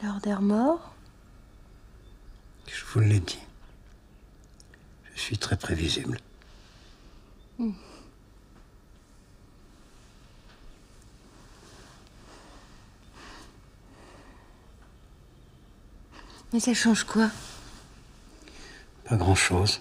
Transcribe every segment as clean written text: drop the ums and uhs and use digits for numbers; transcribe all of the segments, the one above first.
d'air mort? Je vous l'ai dit. Je suis très prévisible. Mais ça change quoi? Pas grand-chose.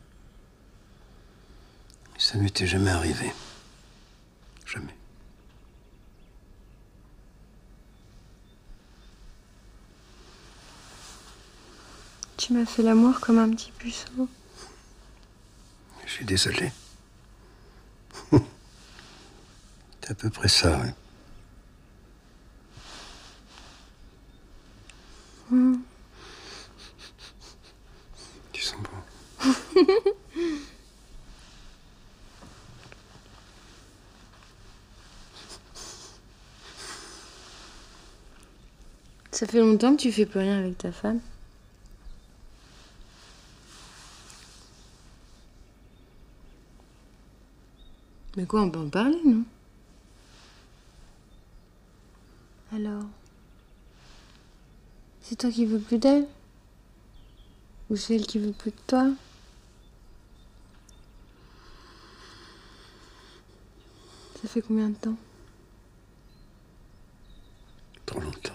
Ça m'était jamais arrivé. Jamais. Tu m'as fait l'amour comme un petit puceau. Je suis désolé. C'est à peu près ça, oui. Tu sens bon. Ça fait longtemps que tu fais plus rien avec ta femme. Mais quoi, on peut en parler, non? Alors? C'est toi qui veux plus d'elle? Ou c'est elle qui veut plus de toi? Ça fait combien de temps? Trop longtemps.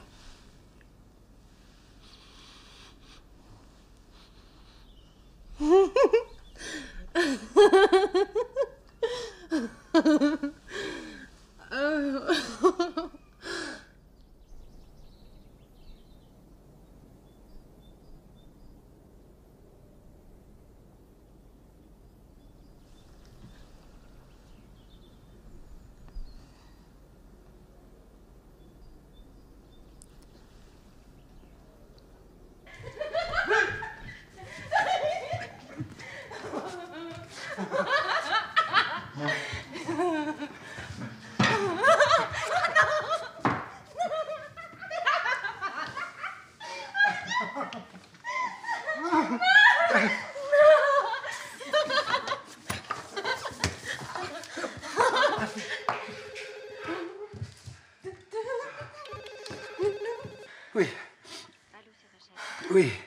Oui. Oui.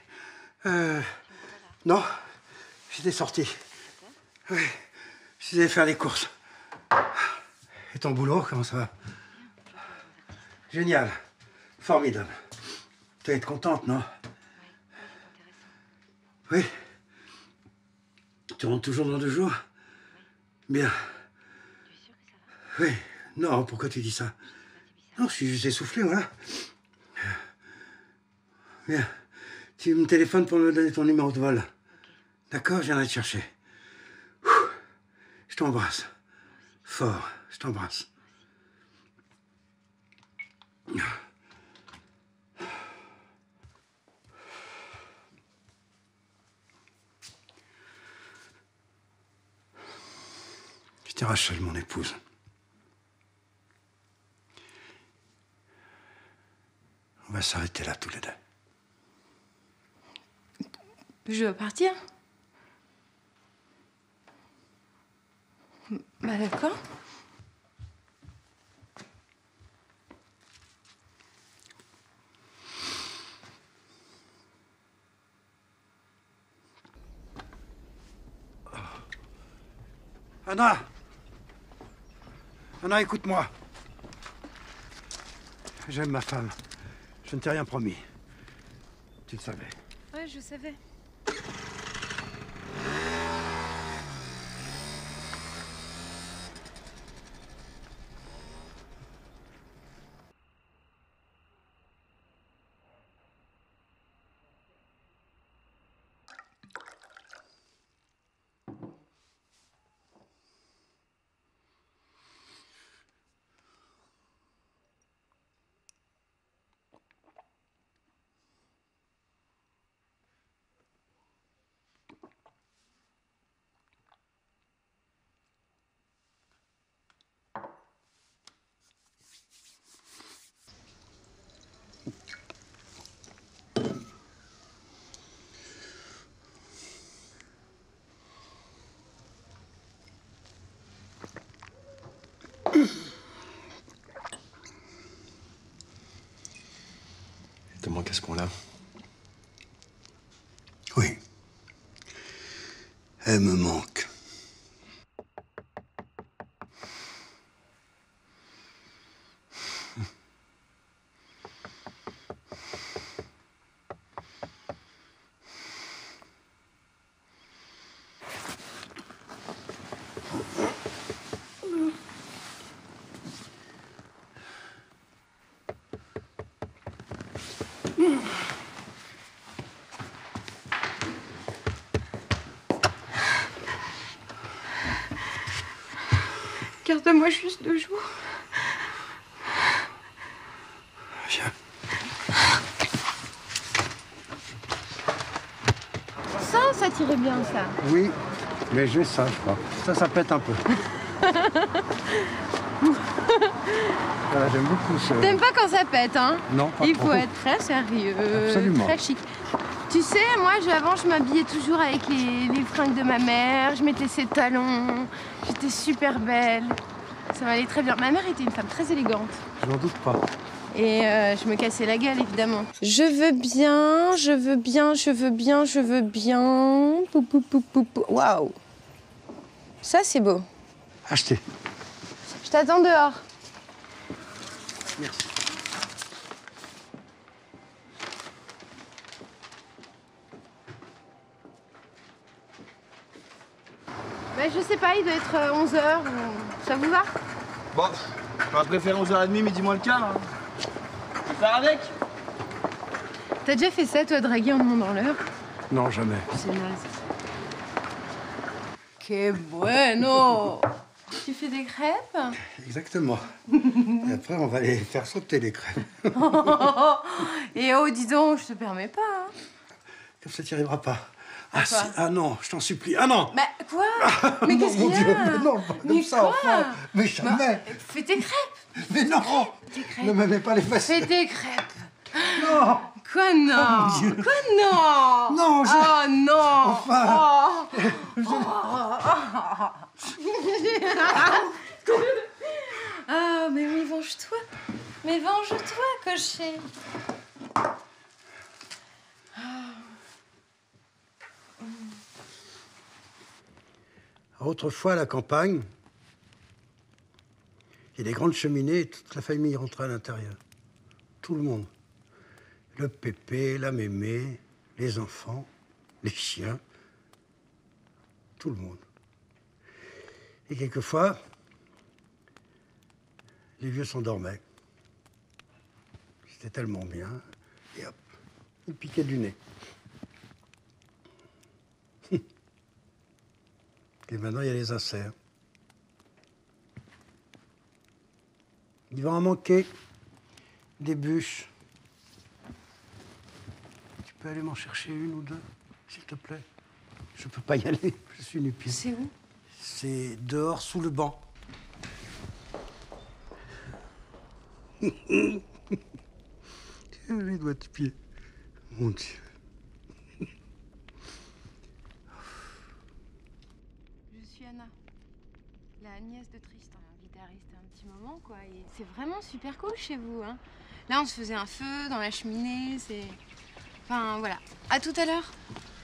Non, j'étais sorti. Oui. Je suis allé faire les courses. Et ton boulot, comment ça va? Génial. Formidable. Tu vas être contente, non? Oui. Tu rentres toujours dans 2 jours? Bien. Oui. Non, pourquoi tu dis ça? Non, je suis juste essoufflé, voilà. Bien. Tu me téléphones pour me donner ton numéro de vol. D'accord, je viendrai te chercher. Je t'embrasse. Fort, je t'embrasse. J'étais Rachel, mon épouse. On va s'arrêter là tous les deux. Je dois partir. Bah d'accord. Anna! Anna, écoute-moi. J'aime ma femme. Je ne t'ai rien promis. Tu le savais. Ouais, je savais. à ce point-là. Oui. Elle me manque. Garde-moi juste 2 jours. Viens. Ça t'irait bien, ça. Oui, mais j'ai ça, je crois. Ça pète un peu. Voilà, j'aime beaucoup ça. T'aimes pas quand ça pète, hein? Non, pas Il trop. faut être très sérieux. Absolument. Très chic. Tu sais, moi, avant, je m'habillais toujours avec les fringues de ma mère. Je mettais ses talons. J'étais super belle. Ça m'allait très bien. Ma mère était une femme très élégante. Je n'en doute pas. Et je me cassais la gueule, évidemment. Je veux bien, je veux bien, je veux bien, je veux bien. Pou, pou, pou, pou, pou. Waouh. Ça, c'est beau. Achetez. Je t'attends dehors. Merci. Bah, je sais pas, il doit être 11h. Ça vous va? Bon, j'aurais préféré 11h30, midi moins le quart. Hein. Tu veux faire avec? T'as déjà fait ça, toi, draguer en demandant l'heure? Non, jamais. C'est naze. Que bueno! Tu fais des crêpes? Exactement. Et après, on va les faire sauter, les crêpes. Et oh, dis donc, je te permets pas. Hein. Comme ça, t'y arriveras pas. Ah, si. Quoi? Ah non, je t'en supplie. Ah non! Bah, quoi? Mais Non, qu'est-ce mon qu'il y Dieu, a? mais non, pas comme Mais ça, quoi? enfin. Mais jamais. Bah, fais tes crêpes. Mais non! Tes crêpes. Ne me mets pas les facettes. Fais tes crêpes. Non! Quoi, non? Oh, mon Dieu. Quoi, non? Non, je... Oh, non! Enfin. Ah, mais oui, venge-toi. Mais venge-toi, cocher. Autrefois, à la campagne, il y a des grandes cheminées et toute la famille rentrait à l'intérieur. Tout le monde. Le pépé, la mémé, les enfants, les chiens. Tout le monde. Et quelquefois, les vieux s'endormaient. C'était tellement bien. Et hop, ils piquaient du nez. Et maintenant, il y a les inserts. Il va en manquer des bûches. Tu peux aller m'en chercher 1 ou 2, s'il te plaît? Je peux pas y aller, je suis nu-pieds. C'est où? C'est dehors, sous le banc. Les doigts de pied. Mon Dieu. Je suis Anna, la nièce de Tristan. On invité à rester un petit moment, quoi. Et c'est vraiment super cool chez vous, hein. Là, on se faisait un feu dans la cheminée, c'est... Enfin, voilà. À tout à l'heure.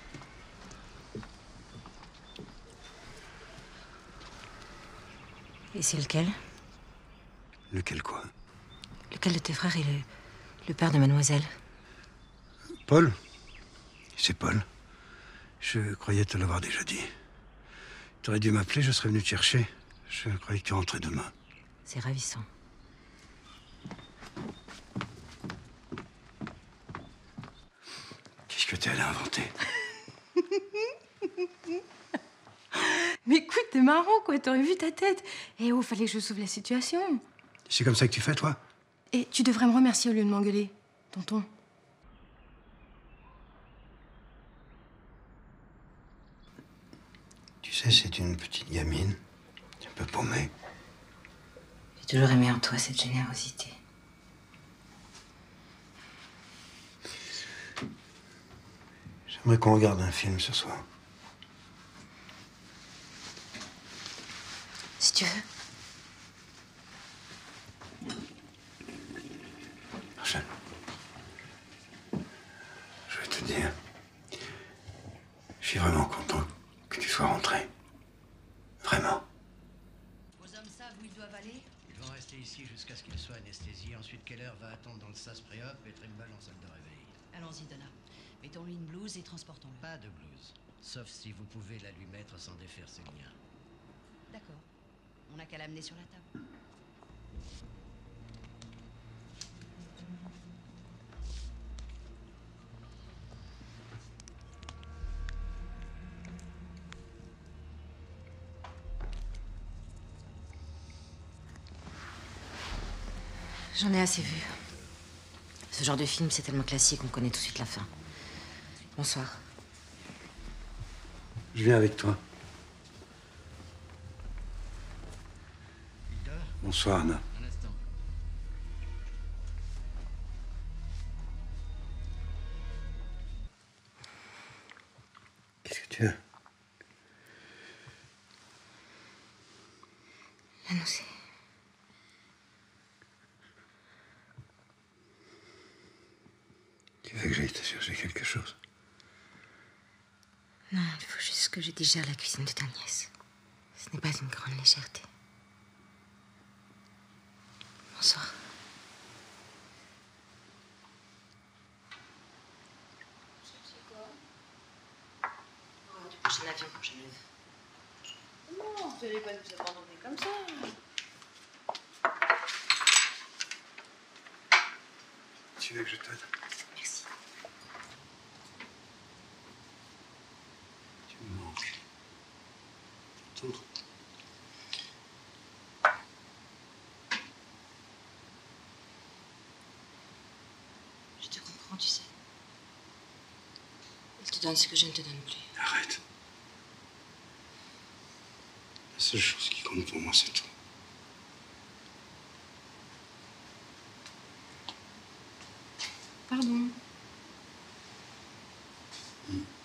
Et c'est lequel? Lequel quoi? Lequel de tes frères est le père de mademoiselle? Paul? C'est Paul. Je croyais te l'avoir déjà dit. Tu aurais dû m'appeler, je serais venu te chercher. Je croyais que tu rentrais demain. C'est ravissant. Qu'est-ce que t'es allé inventer? Mais écoute, t'es marrant, quoi. T'aurais vu ta tête. Et oh, fallait que je sauve la situation. C'est comme ça que tu fais, toi? Et tu devrais me remercier au lieu de m'engueuler, tonton. Tu sais, c'est une petite gamine, un peu paumée. J'ai toujours aimé en toi cette générosité. J'aimerais qu'on regarde un film ce soir. Si tu veux. Prochaine. hommes savent où ils doivent aller? Ils vont rester ici jusqu'à ce qu'ils soient anesthésiés. Ensuite, Keller va attendre dans le sas pré-op et Trimble en salle de réveil. Allons-y, Donna. Mettons-lui une blouse et transportons-le. Pas de blouse. Sauf si vous pouvez la lui mettre sans défaire ses liens. D'accord. On n'a qu'à l'amener sur la table. J'en ai assez vu. Ce genre de film, c'est tellement classique, on connaît tout de suite la fin. Bonsoir. Je viens avec toi. Il dort? Bonsoir, Anna. Un instant. Qu'est-ce que tu as? La nausée. Tu veux que j'aille te chercher quelque chose? Non, il faut juste que je digère la cuisine de ta nièce. Ce n'est pas une grande légèreté. Bonsoir. C'est quoi? Du prochain avion pour Genève. Non, vous n'allez pas nous abandonner comme ça. Tu veux que je t'aide? Merci. Tu me manques. Tout. Je te comprends, tu sais. Il te donne ce que je ne te donne plus. Arrête. La seule chose qui compte pour moi, c'est toi. Pardon. Hmm.